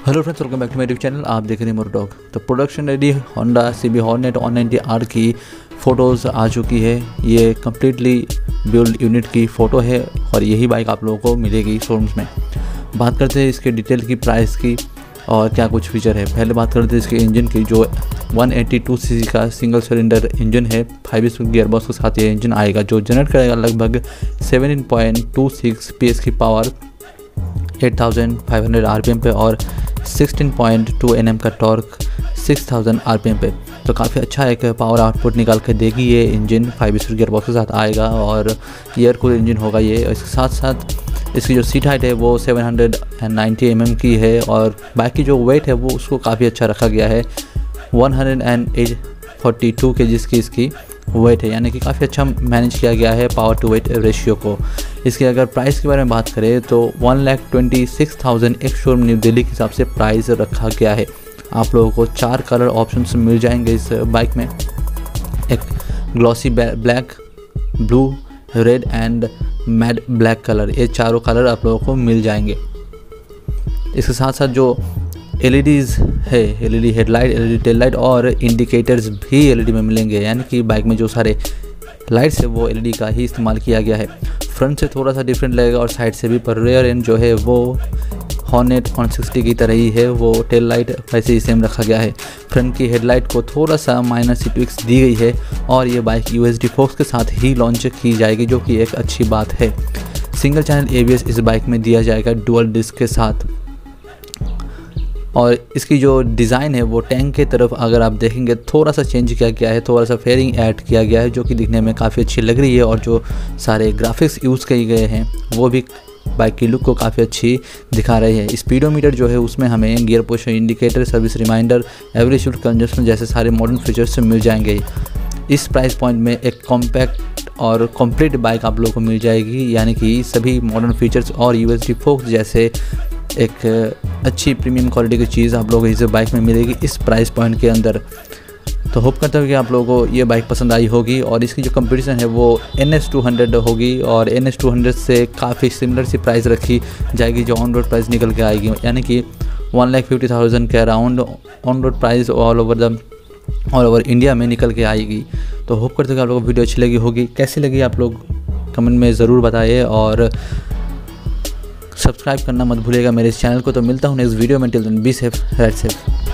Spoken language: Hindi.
Hello friends, welcome back to my YouTube channel. आप देख रहे हैं मोटोटॉक। तो production ready Honda CB hornet 190R की फ़ोटोज़ आ चुकी है। ये कम्प्लीटली बिल्ड यूनिट की फ़ोटो है और यही बाइक आप लोगों को मिलेगी शोरूम्स में। बात करते हैं इसके डिटेल की, प्राइस की और क्या कुछ फीचर है। पहले बात करते हैं इसके इंजन की, जो 182cc का सिंगल सिलेंडर इंजन है। 5 स्पीड गियरबॉक्स के साथ ये इंजन आएगा, जो जनरेट करेगा लगभग 17.26 PS की पावर 8500 RPM पे और 16.2 Nm का टॉर्क 6000 RPM पे। तो काफ़ी अच्छा एक पावर आउटपुट निकाल के देगी ये इंजन। 5 स्पीड गियरबॉक्स के साथ आएगा और एयर कूल इंजन होगा ये। इसके साथ साथ इसकी जो सीट हाइट है वो 790 mm की है और बाइक की जो वेट है वो उसको काफ़ी अच्छा रखा गया है। 142 kg की इसकी वेट है, यानी कि काफ़ी अच्छा मैनेज किया गया है पावर टू वेट रेशियो को। इसके अगर प्राइस के बारे में बात करें तो 1,26,000 एक शोरूम न्यू दिल्ली के हिसाब से प्राइस रखा गया है। आप लोगों को 4 कलर ऑप्शंस मिल जाएंगे इस बाइक में। एक glossy black, blue, red and matte black colour, ये चारों कलर आप लोगों को मिल जाएंगे। इसके साथ साथ जो LEDs है, LED headlight, LED tail light और इंडिकेटर्स भी LED में मिलेंगे, यानी कि बाइक में जो सारे लाइट्स है वो LED का ही इस्तेमाल किया गया है। फ्रंट से थोड़ा सा डिफरेंट लगेगा और साइड से भी, पर रेयर एंड जो है वो हॉर्नेट 160 की तरह ही है। वो टेल लाइट वैसे ही सेम रखा गया है। फ्रंट की हेडलाइट को थोड़ा सा माइनर सी ट्विक्स दी गई है और ये बाइक USD फोक्स के साथ ही लॉन्च की जाएगी, जो कि एक अच्छी बात है। सिंगल चैनल ABS इस बाइक में दिया जाएगा डुअल डिस्क के साथ। और इसकी जो डिज़ाइन है वो टैंक के तरफ अगर आप देखेंगे थोड़ा सा चेंज किया गया है, थोड़ा सा फेयरिंग ऐड किया गया है, जो कि दिखने में काफ़ी अच्छी लग रही है। और जो सारे ग्राफिक्स यूज़ किए गए हैं वो भी बाइक की लुक को काफ़ी अच्छी दिखा रहे हैं। स्पीडोमीटर जो है उसमें हमें gear position indicator, service reminder, average fuel consumption जैसे सारे मॉडर्न फीचर्स मिल जाएंगे। इस प्राइस पॉइंट में एक कॉम्पैक्ट और कंप्लीट बाइक आप लोगों को मिल जाएगी, यानी कि सभी मॉडर्न फीचर्स और USD फोक्स जैसे एक अच्छी प्रीमियम क्वालिटी की चीज़ आप लोगों को इस बाइक में मिलेगी इस प्राइस पॉइंट के अंदर। तो होप करता हूँ कि आप लोगों को ये बाइक पसंद आई होगी। और इसकी जो कंपटीशन है वो NS200 होगी और NS200 से काफ़ी सिमिलर सी प्राइस रखी जाएगी, जो ऑन रोड प्राइस निकल के आएगी, यानी कि 1,50,000 के around on road price all over India में निकल के आएगी। तो होप करते हैं कि आप लोगों को वीडियो अच्छी लगी होगी। कैसी लगी आप लोग कमेंट में ज़रूर बताइए और सब्सक्राइब करना मत भूलिएगा मेरे इस चैनल को। तो मिलता हूँ नेक्स्ट वीडियो में। Till then be safe, ride safe.